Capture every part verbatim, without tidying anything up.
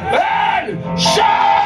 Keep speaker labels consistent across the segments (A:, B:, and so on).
A: Elle chante.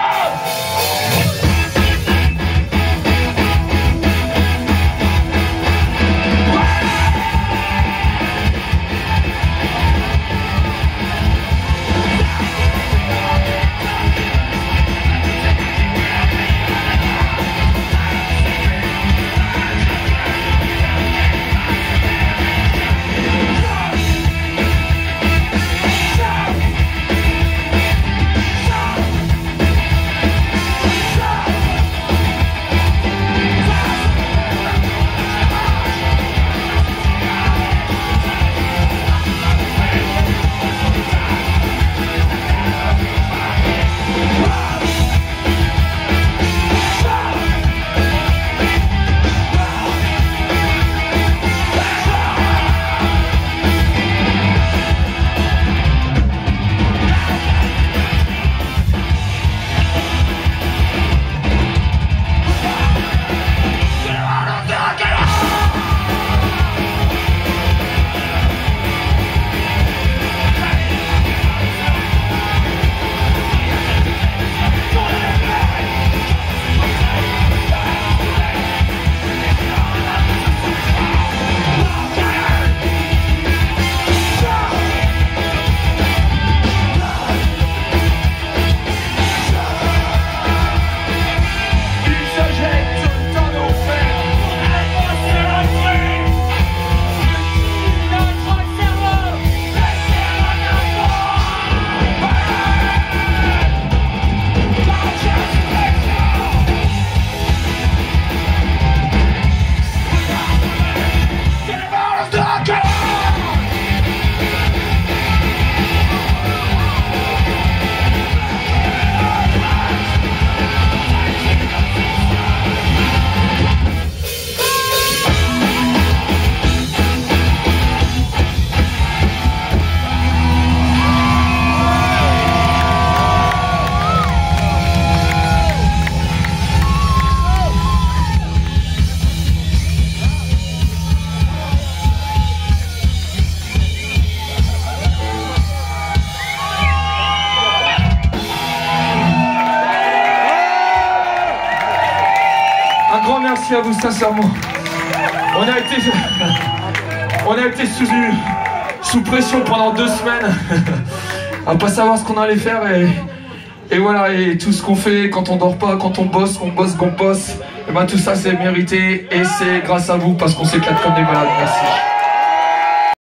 B: Un grand merci à vous, sincèrement. On a été, on a été sous, sous pression pendant deux semaines à pas savoir ce qu'on allait faire et, et voilà, et tout ce qu'on fait quand on dort pas, quand on bosse, qu'on bosse, qu'on bosse, et ben tout ça c'est mérité et c'est grâce à vous parce qu'on s'éclate comme des malades. Merci.